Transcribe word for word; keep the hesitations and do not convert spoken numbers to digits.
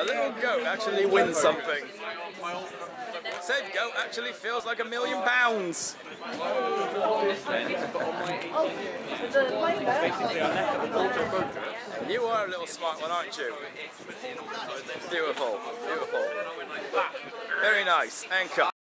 A little goat actually wins something. Said goat actually feels like a million pounds. You are a little smart one, aren't you? Beautiful, beautiful. Very nice, and cut.